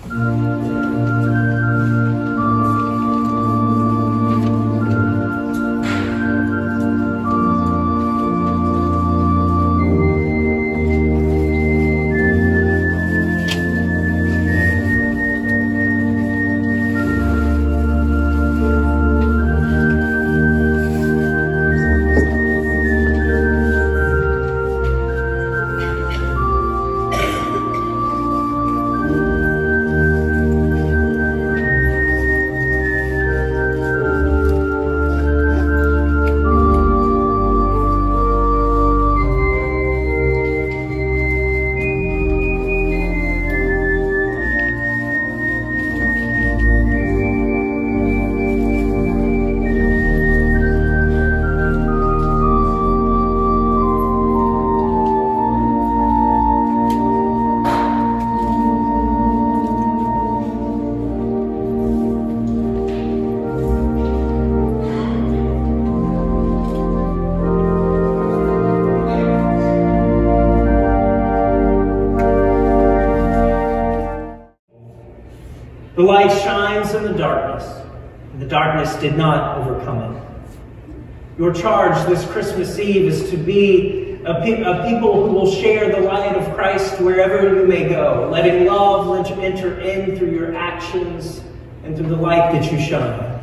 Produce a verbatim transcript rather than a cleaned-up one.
The light shines in the darkness, and the darkness did not overcome it. Your charge this Christmas Eve is to be a, pe a people who will share the light of Christ wherever you may go, letting love enter in through your actions and through the light that you shine.